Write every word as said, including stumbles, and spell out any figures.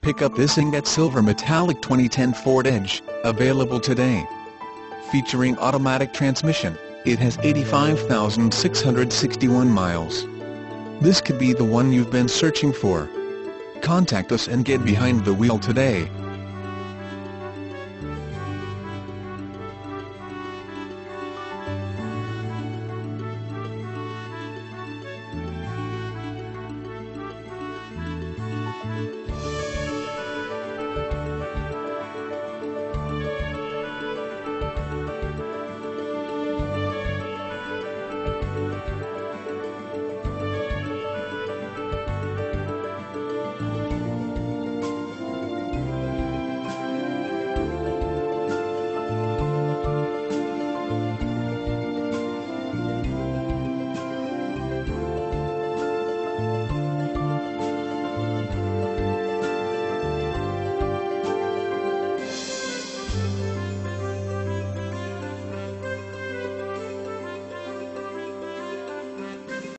Pick up this ingot silver metallic twenty ten Ford Edge, available today. Featuring automatic transmission, it has eighty-five thousand six hundred sixty-one miles. This could be the one you've been searching for. Contact us and get behind the wheel today.